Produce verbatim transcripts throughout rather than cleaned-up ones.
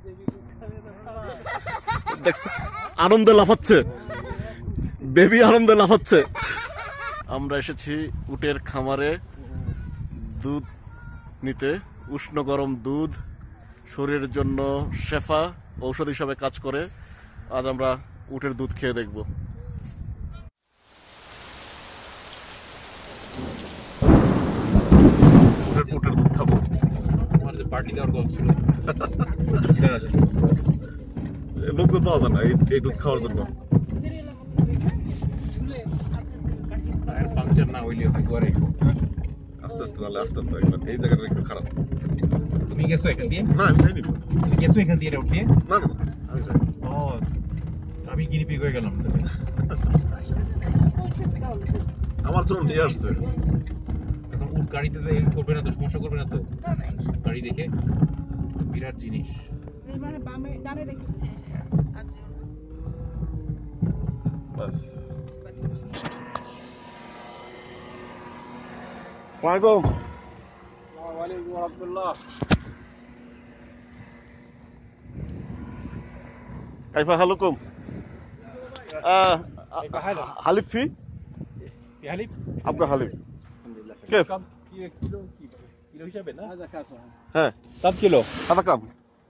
দেখছ আনন্দে লাফাচ্ছে, বেবি আনন্দে লাফাচ্ছে। আমরা এসেছি উটের খামারে দুধ নিতে। উষ্ণ গরম দুধ শরীরের জন্য শেফা, ঔষধ হিসাবে কাজ করে। আজ আমরা উটের দুধ খেয়ে দেখব। উটের দুধ খাবো। পার্টি দেওয়ার গল্প ছিল, লোকজন পাওয়া যায় না এই দুধ খাওয়ার জন্য। পাংচার না হইলে হয়। আস্তে আস্তে তাহলে আস্তে আস্তে, এই জায়গাটা একটু খারাপ। তুমি গেছো এখান দিয়ে? না আমি যাইনি তো। তুমি গেছো এখান দিয়ে উঠিয়ে? না না আমি যাই। ও আমি গিনি পিগ হয়ে গেলাম। আমার জন্য নিয়ে আসছে। এখন উট গাড়িতে করবে না তো, সমস্যা করবে না তো? গাড়ি দেখে বিরাট জিনিস। বাস। আসসালামু আলাইকুম। ওয়া আলাইকুম আসসালাম। كيف حالكم؟ آه حليب فيه؟ في حليب؟ أبقى حليب. الحمد لله. كيف؟ كم كيلو كيلو হিসাবে না? هذا كاسة. ها كم كيلو؟ هذا كم؟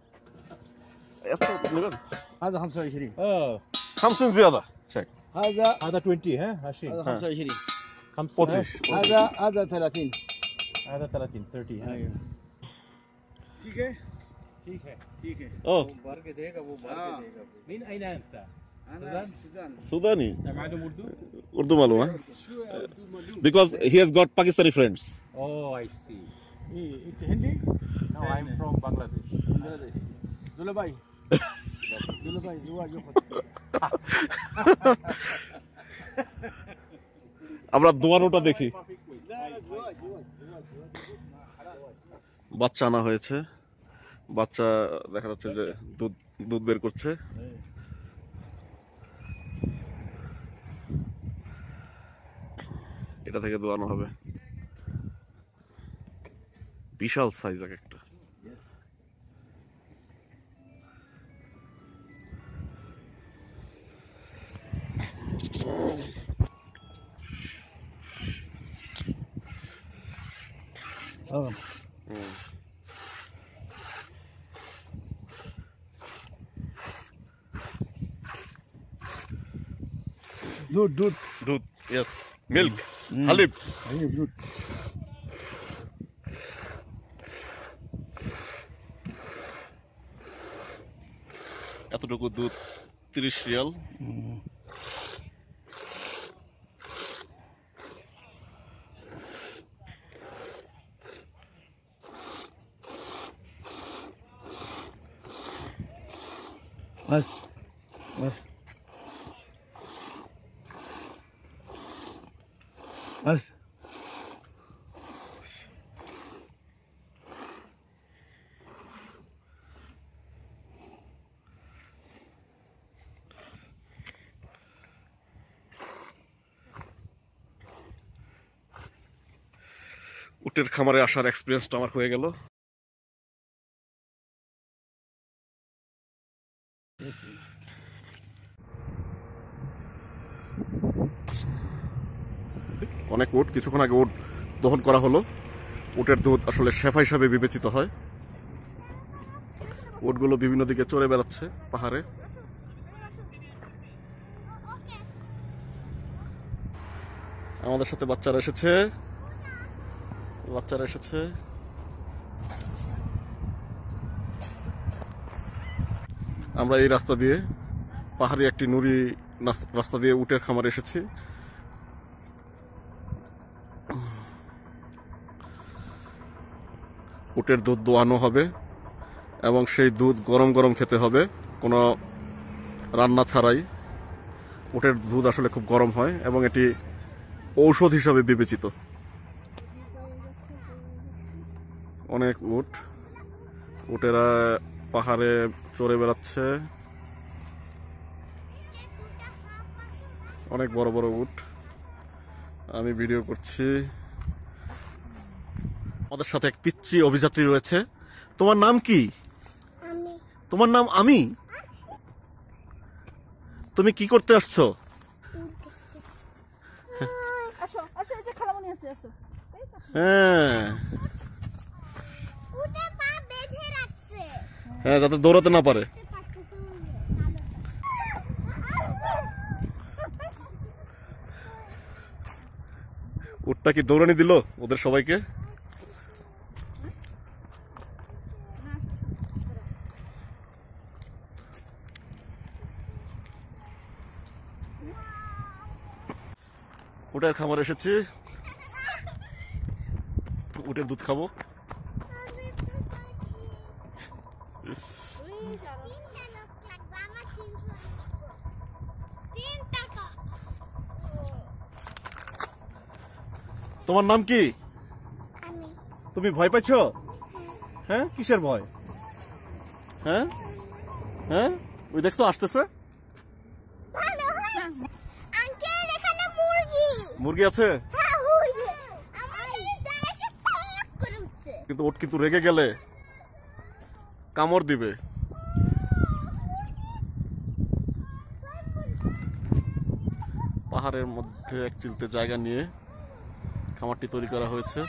هذا خمسة وعشرين. اه خمسين زيادة. شيك. هذا هذا عشرين ها عشرين. هذا خمسة وعشرين. خمسة. पच्चीस. هذا هذا ثلاثين. هذا ثلاثين ثلاثين ها. ठीक है? ठीक है. ठीक है. أوه भर के देगा वो भर के देगा. من أين أنت؟ أنا سودان. سوداني. معلوم أردو؟ Urdu मालूम है? شو أردو معلوم. Because he has got Pakistani friends. Oh I see. إيه أنت هندي؟ No I'm from Bangladesh. بنغلاديش. زولا باي. زولا باي زواج ياخذ. আমরা দোয়ানোটা দেখি। لا لا زواج زواج زواج. বাচ্চা আনা হয়েছে, বাচ্চা দেখা যাচ্ছে যে দুধ দুধ বের করছে। এটা থেকে দোয়ানো হবে। বিশাল সাইজ এক একটা। اه دود دود দুধ, yes, milk, হালিব। حليب دود. এতটুকু দুধ তিরিশ রিয়াল। بس بس بس উটের খামারে আসার এক্সপিরিয়েন্সটা আমার হয়ে গেল। অনেক উট, কিছুক্ষণ আগে উট দহন করা হলো। উটের দুধ আসলে শেফা হিসাবে বিবেচিত হয়। উটগুলো বিভিন্ন দিকে চড়ে বেড়াচ্ছে পাহাড়ে। আমাদের সাথে বাচ্চারা এসেছে, বাচ্চারা এসেছে। আমরা এই রাস্তা দিয়ে, পাহাড়ি একটি নুড়ি রাস্তা দিয়ে উটের খামারে এসেছি। উটের দুধ দোয়ানো হবে এবং সেই দুধ গরম গরম খেতে হবে, কোনো রান্না ছাড়াই। উটের দুধ আসলে খুব গরম হয় এবং এটি ঔষধ হিসাবে বিবেচিত। অনেক উট, উটেরা পাহাড়ে চড়ে বেড়াচ্ছে। অনেক বড় বড় উট। আমি ভিডিও করছি। আমাদের সাথে এক পিচ্চি অভিযাত্রী রয়েছে। তোমার নাম কি? তোমার নাম আমি? তুমি কি করতে আসছো? আসো আসো, এই যে খালামণি আছে, আসো। হ্যাঁ উঠে পা বেঁধে রাখছে। হ্যাঁ, যাতে দৌড়াতে না পারে। উটটা কি দৌড়ানি দিল ওদের সবাইকে? উটের খামার এসেছি, উটের দুধ খাবো। তোমার নাম কি? তুমি ভয় পাচ্ছ? হ্যাঁ, কিসের ভয়? হ্যাঁ হ্যাঁ, ওই দেখছো আসতেছে। মুরগি আছে, কিন্তু ওট কিন্তু রেগে গেলে কামড় দিবে। পাহাড়ের মধ্যে এক চিলতে জায়গা নিয়ে খামারটি তৈরি করা হয়েছে।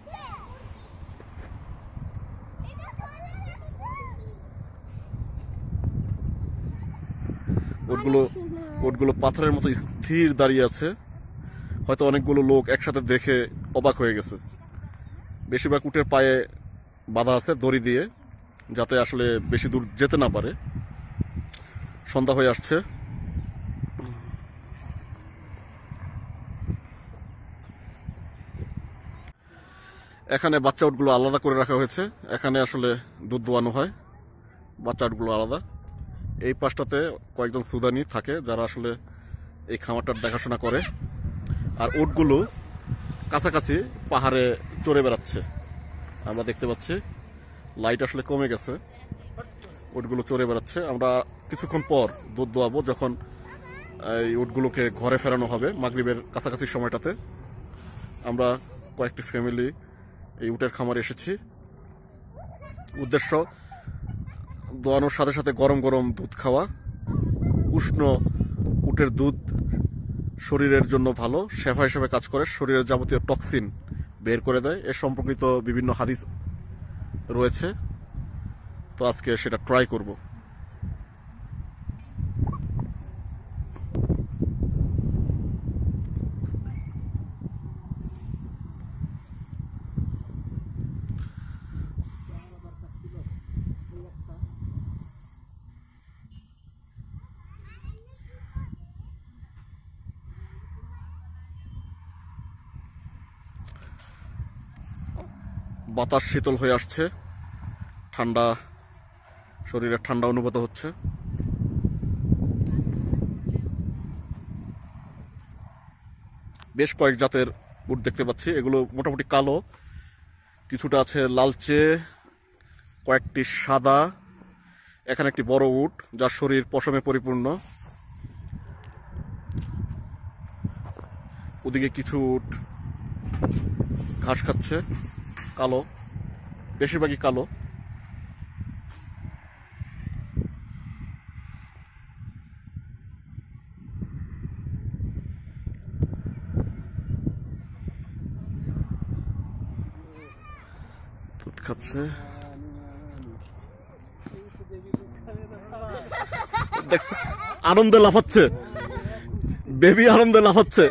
ওটগুলো ওটগুলো পাথরের মতো স্থির দাঁড়িয়ে আছে। হয়তো অনেকগুলো লোক একসাথে দেখে অবাক হয়ে গেছে। বেশিরভাগ উটের পায়ে বাঁধা আছে দড়ি দিয়ে, যাতে আসলে বেশি দূর যেতে না পারে। সন্ধ্যা হয়ে আসছে। এখানে বাচ্চা উটগুলো আলাদা করে রাখা হয়েছে। এখানে আসলে দুধ দোয়ানো হয়, বাচ্চা উটগুলো আলাদা। এই পাশটাতে কয়েকজন সুদানি থাকে যারা আসলে এই খামারটার দেখাশোনা করে। আর উটগুলো কাছাকাছি পাহাড়ে চড়ে বেড়াচ্ছে, আমরা দেখতে পাচ্ছি। লাইট আসলে কমে গেছে, উটগুলো চড়ে বেড়াচ্ছে। আমরা কিছুক্ষণ পর দুধ দোয়াবো, যখন এই উটগুলোকে ঘরে ফেরানো হবে মাগরিবের কাছাকাছি সময়টাতে। আমরা কয়েকটি ফ্যামিলি এই উটের খামারে এসেছি। উদ্দেশ্য দোয়ানোর সাথে সাথে গরম গরম দুধ খাওয়া। উষ্ণ উটের দুধ শরীরের জন্য ভালো, শেফা হিসেবে কাজ করে, শরীরের যাবতীয় টক্সিন বের করে দেয়। এ সম্পর্কিত বিভিন্ন হাদিস রয়েছে, তো আজকে সেটা ট্রাই করব। বাতাস শীতল হয়ে আসছে, ঠান্ডা, শরীরে ঠান্ডা অনুভূত হচ্ছে। বেশ কয়েক জাতের উট দেখতে পাচ্ছি। এগুলো মোটামুটি কালো, কিছুটা আছে লালচে, কয়েকটি সাদা। এখানে একটি বড় উট যার শরীর পশমে পরিপূর্ণ। ওদিকে কিছু উট ঘাস খাচ্ছে, কালো, বেশিরভাগই কালো। দুধ খাচ্ছে, দেখছো আনন্দে লাফাচ্ছে, বেবি আনন্দে লাফাচ্ছে।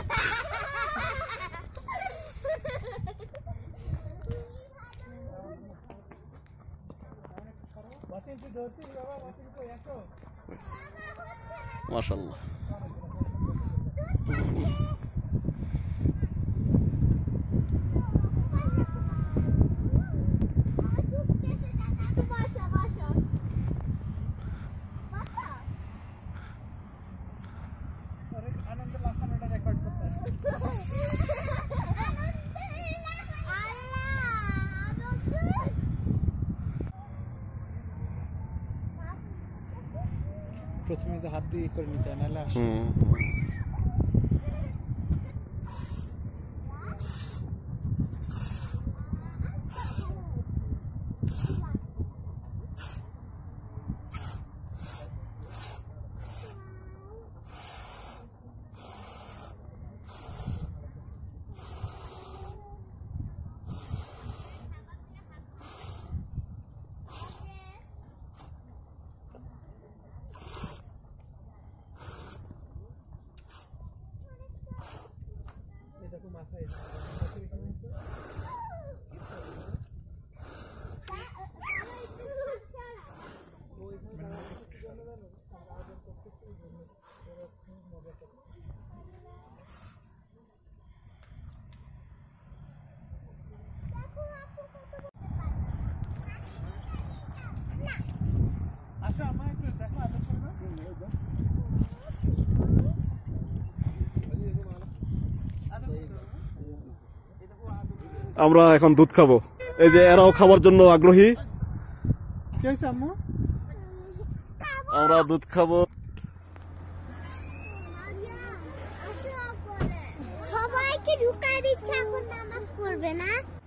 মাশাআল্লাহ। প্রথমে তো হাত দিয়ে করে নিতে হয়, নাহলে আসে। আমরা এখন দুধ খাবো। এই যে এরাও খাবার জন্য আগ্রহী। কি হয়েছে আম্মু? আমরা দুধ খাবো। সবাইকে ঢুকাই দিচ্ছে, এখন নামাজ পড়বে না।